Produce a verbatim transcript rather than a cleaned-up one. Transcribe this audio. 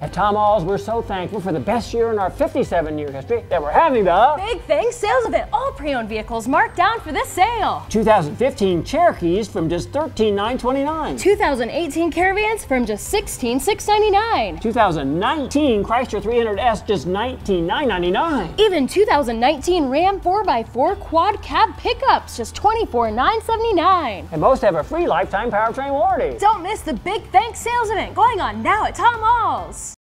At Tom Alls, we're so thankful for the best year in our fifty-seven year history that we're having the Big Thanks Sales Event. All pre-owned vehicles marked down for this sale. two thousand fifteen Cherokees from just thirteen thousand nine hundred twenty-nine dollars. two thousand eighteen Caravans from just sixteen thousand six hundred ninety-nine dollars. two thousand nineteen Chrysler three hundred S just nineteen thousand nine hundred ninety-nine dollars. Even two thousand nineteen Ram four by four quad cab pickups just twenty-four thousand nine hundred seventy-nine dollars. And most have a free lifetime powertrain warranty. Don't miss the Big Thanks Sales Event going on now at Tom Alls.